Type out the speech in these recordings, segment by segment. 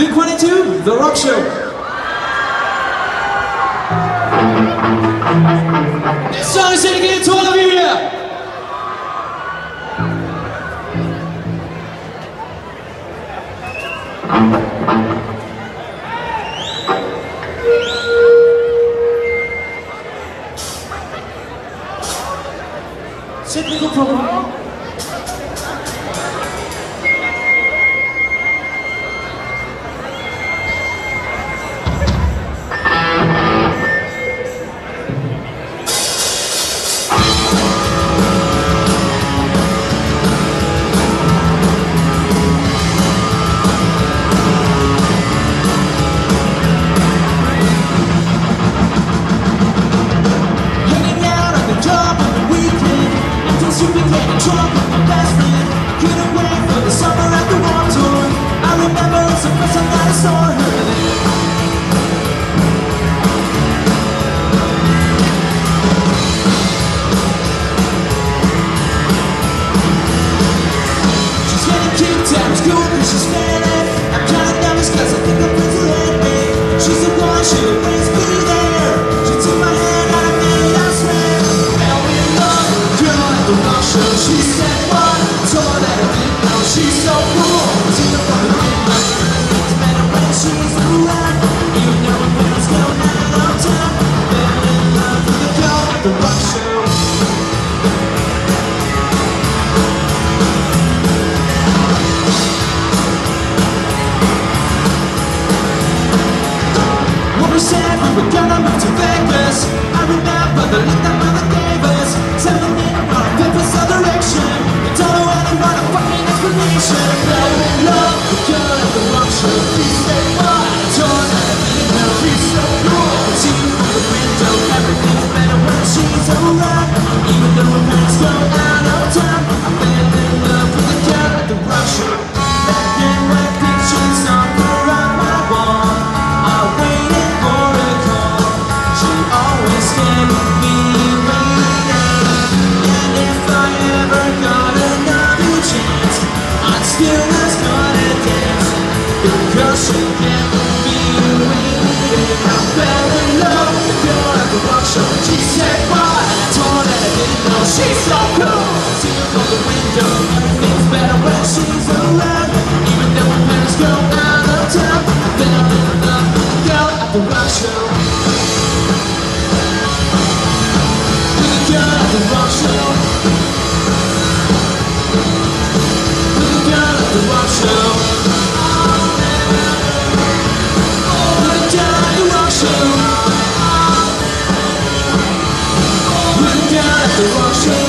Blink-182, The Rock Show. This song is dedicated to all of you here. Technical problem. You became drunk with my best friend. Couldn't wait for the summer at the Warped Tour. I remember it's the first time that I saw her there. She's getting kicked out of school cause she's failing. I'm kinda nervous cause I think her friends will hate me. She's the one, she'll always be there. She took my hand out of me, I swear. Fell in love, girl at the Rock Show. She said what? Told her that I didn't know. She's so cool. Seen her from the window. It's better when she's around. Even though her parents go out a long time. Fell in love with a girl at the Rock Show. What we said we were gonna move to Vegas. I remember the look that mother gave us. Telling me on paper's other direction. You don't know anyone a fucking explanation. Fell in love with the girl at the Rock Show. Please say what? I told her I didn't know. She's so cool. See you through the window. Everything's better when she's around. Even though her parents go out of town. I fell in love with the girl at the Rock Show. Back in my pictures on her on my wall. I waited for a call. She always kept me waiting. And if I ever got another chance, I'd still was gonna dance. Because she kept me waiting. I fell in love with the girl at the Rock Show. She said what? I told her I didn't know. She's so cool. See her from the window. Everything's better when she's around. Even though her parents go out of town. I fell in love with the girl at the Rock Show. With the girl at the Rock Show. With the girl at the Rock Show. With the girl at the Rock Show. With the girl at the Rock Show.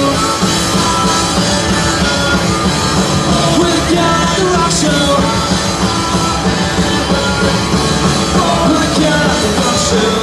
With the girl at the Rock Show. With the girl at the Rock Show.